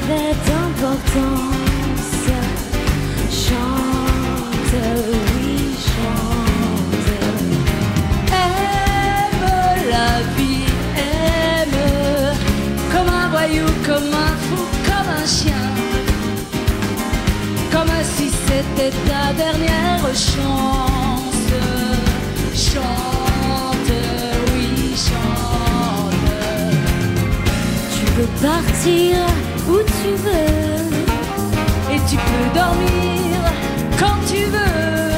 fait d'importance. Chante, oui, chante. Aime la vie, aime comme un voyou, comme un fou, comme un chien. Comme si c'était ta dernière chance. Chante, oui, chante. Tu peux partir où tu veux et tu peux dormir quand tu veux.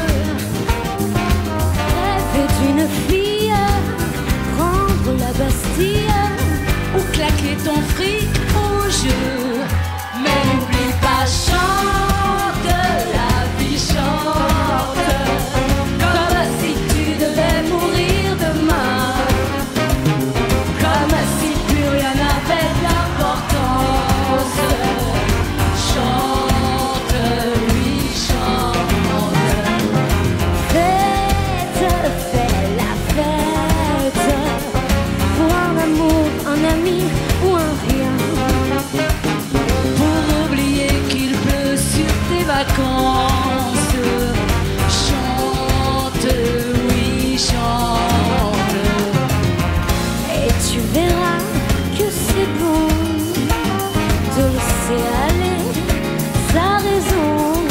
Rêver d'une fille, prendre la Bastille ou claquer ton fric au jeu. Mais n'oublie pas, chante, la vie chante, comme si tu devais mourir demain, comme si plus rien n'avait d'importance. Chante, oui, chante. Fête, fais la fête, pour un amour, un ami ou un rien. Pour oublier qu'il pleut sur tes vacances. Chante, oui, chante. Et tu verras que c'est bon de laisser aller sa raison.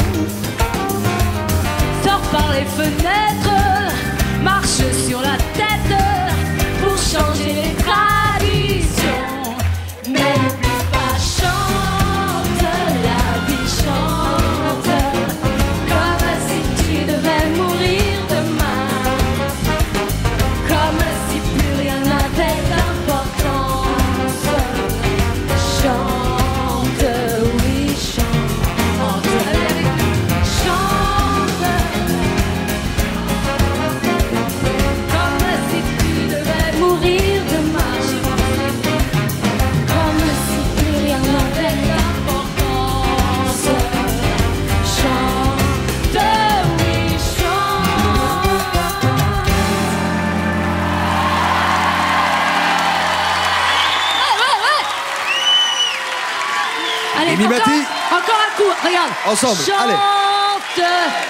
Sors par les fenêtres, marche sur la tête pour changer les traditions. Mais n'oublie pas, chante, la vie chante, comme si tu devais mourir demain, comme si plus rien n'avait d'importance. Chante, oui, chante. Chante, comme si tu devais mourir demain, comme si plus rien n'avait d'importance. Chante, oui, chante. Allez, Mimi Mati. encore un coup, regarde. Ensemble, allez. Chante.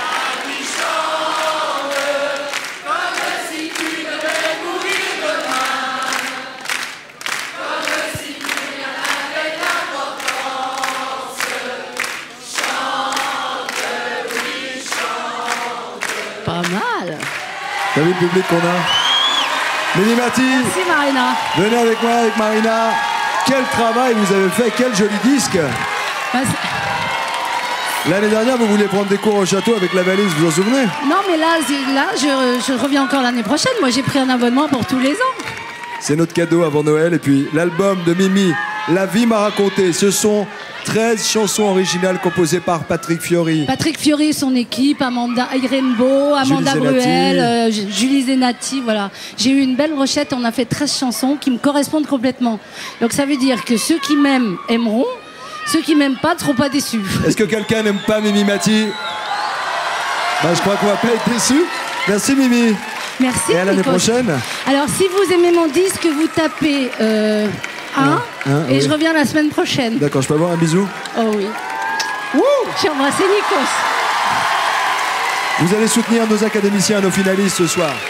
Pas mal. T'as vu le public qu'on a? Mimi Mati, Merci Marina. venez avec moi, avec Marina. Quel travail vous avez fait, quel joli disque. Bah, L'année dernière, vous vouliez prendre des cours au château avec la valise, vous vous en souvenez? non mais là je reviens encore l'année prochaine. Moi j'ai pris un abonnement pour tous les ans. C'est notre cadeau avant Noël. Et puis l'album de Mimi, La vie m'a raconté. Ce sont 13 chansons originales composées par Patrick Fiori. Patrick Fiori, son équipe, Amanda Rainbow, Amanda Julie Bruel, Julie Zenati, voilà. J'ai eu une belle brochette, on a fait 13 chansons qui me correspondent complètement. Donc ça veut dire que ceux qui m'aiment aimeront, ceux qui m'aiment pas ne seront pas déçus. Est-ce que quelqu'un n'aime pas Mimi Mati? Bah, je crois qu'on va pas être déçus. Merci Mimi. Merci. Et à l'année Nikos. prochaine. Alors si vous aimez mon disque, vous tapez un, et oui. je reviens la semaine prochaine. D'accord, je peux avoir un bisou? Oh oui. J'ai embrassé Nikos. Vous allez soutenir nos académiciens, nos finalistes ce soir.